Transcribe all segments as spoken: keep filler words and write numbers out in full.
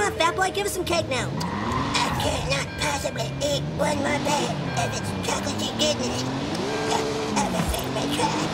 on, fat boy, give us some cake now. I cannot possibly eat one more bite of its chocolatey goodness. Everything may try.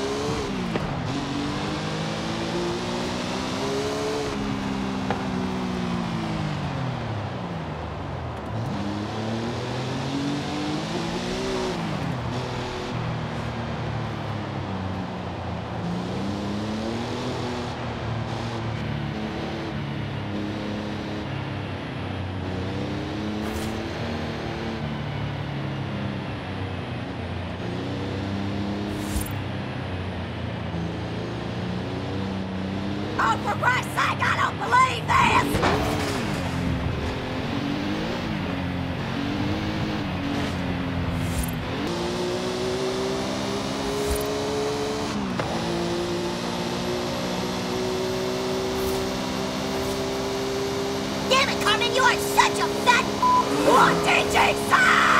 Oh, for Christ's sake, I don't believe this! Damn it, Carmen, you are such a fat... What did you say?